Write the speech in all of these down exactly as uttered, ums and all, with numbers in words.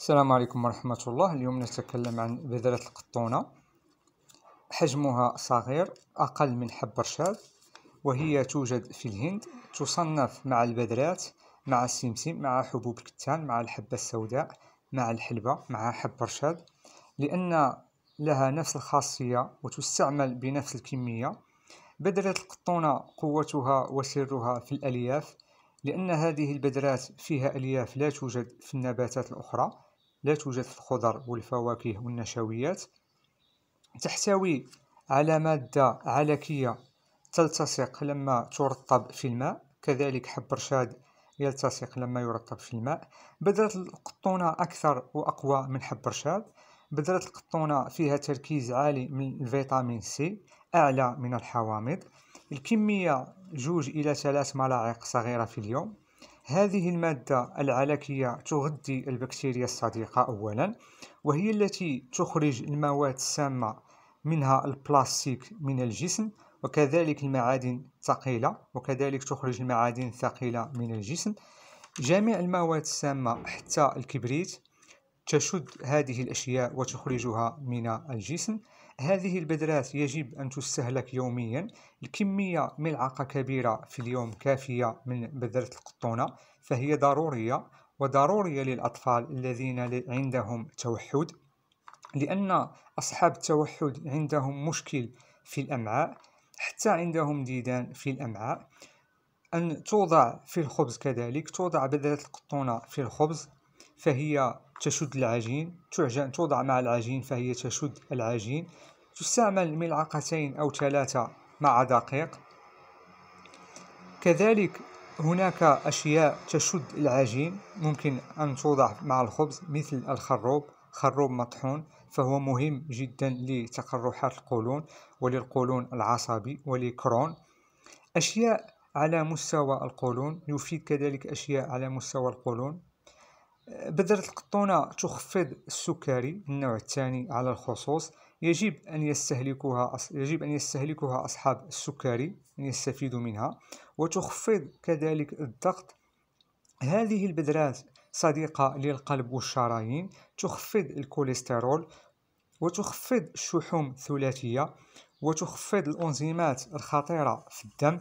السلام عليكم ورحمة الله. اليوم نتكلم عن بذرة القطونة. حجمها صغير أقل من حب رشاد، وهي توجد في الهند. تصنف مع البذرات، مع السمسم، مع حبوب الكتان، مع الحبة السوداء، مع الحلبة، مع حب رشاد، لأن لها نفس الخاصية وتستعمل بنفس الكمية. بذرة القطونة قوتها وسرها في الألياف، لأن هذه البذرات فيها ألياف لا توجد في النباتات الأخرى، لا توجد في الخضر والفواكه والنشويات. تحتوي على مادة علكية تلتصق لما ترطب في الماء، كذلك حب رشاد يلتصق لما يرطب في الماء. بذرة القطونة أكثر وأقوى من حب رشاد. بذرة القطونة فيها تركيز عالي من الفيتامين سي، أعلى من الحوامض. الكمية جوج إلى ثلاث ملاعق صغيرة في اليوم. هذه المادة العلكية تغذي البكتيريا الصديقة أولا، وهي التي تخرج المواد السامة منها البلاستيك من الجسم، وكذلك المعادن الثقيلة، وكذلك تخرج المعادن الثقيلة من الجسم. جميع المواد السامة حتى الكبريت تشد هذه الأشياء وتخرجها من الجسم. هذه البذرات يجب أن تستهلك يوميا. الكمية ملعقة كبيرة في اليوم كافية من بذرة القطونة، فهي ضرورية وضرورية للأطفال الذين عندهم توحد، لأن أصحاب التوحد عندهم مشكل في الأمعاء، حتى عندهم ديدان في الأمعاء. أن توضع في الخبز، كذلك توضع بذرة القطونة في الخبز فهي تشد العجين، توضع مع العجين فهي تشد العجين. تستعمل ملعقتين أو ثلاثة مع دقيق. كذلك هناك أشياء تشد العجين ممكن أن توضع مع الخبز، مثل الخروب، خروب مطحون، فهو مهم جدا لتقرحات القولون وللقولون العصبي ولكرون. أشياء على مستوى القولون يفيد كذلك أشياء على مستوى القولون. بذرة القطونة تخفض السكري النوع الثاني على الخصوص، يجب أن يستهلكها يجب أن يستهلكها أصحاب السكري أن يستفيدوا منها، وتخفض كذلك الضغط. هذه البذرات صديقة للقلب والشرايين، تخفض الكوليسترول، وتخفض الشحوم الثلاثية، وتخفض الأنزيمات الخطيرة في الدم،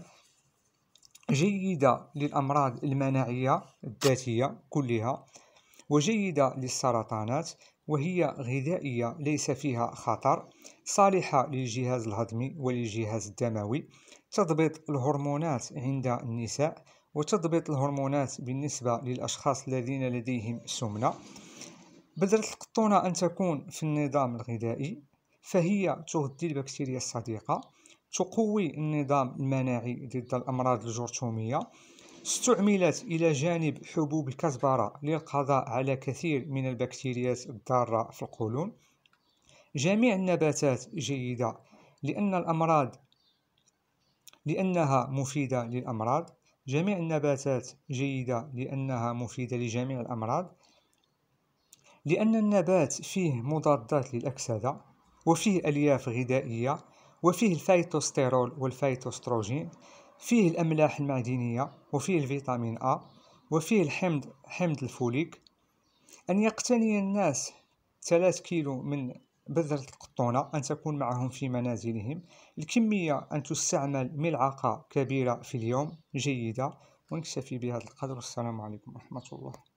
جيدة للأمراض المناعية الذاتية كلها، وجيدة للسرطانات، وهي غذائية ليس فيها خطر، صالحة للجهاز الهضمي وللجهاز الدموي، تضبط الهرمونات عند النساء، وتضبط الهرمونات بالنسبة للأشخاص الذين لديهم سمنة. بذرة القطونة أن تكون في النظام الغذائي، فهي تغذي البكتيريا الصديقة، تقوي النظام المناعي ضد الأمراض الجرثومية. استعملت إلى جانب حبوب الكزبرة للقضاء على كثير من البكتيريات الضارة في القولون. جميع النباتات جيدة لأن الأمراض لأنها مفيدة للأمراض. جميع النباتات جيدة لأنها مفيدة لجميع الأمراض، لأن النبات فيه مضادات للأكسدة، وفيه ألياف غذائية، وفيه الفيتوستيرول والفيتوستروجين، فيه الأملاح المعدنية، وفيه الفيتامين أ، وفيه الحمض حمض الفوليك. أن يقتني الناس ثلاثة كيلو من بذرة القطونة، أن تكون معهم في منازلهم. الكمية أن تستعمل ملعقة كبيرة في اليوم جيدة. ونكتفي بهذا القدر. والسلام عليكم ورحمة الله.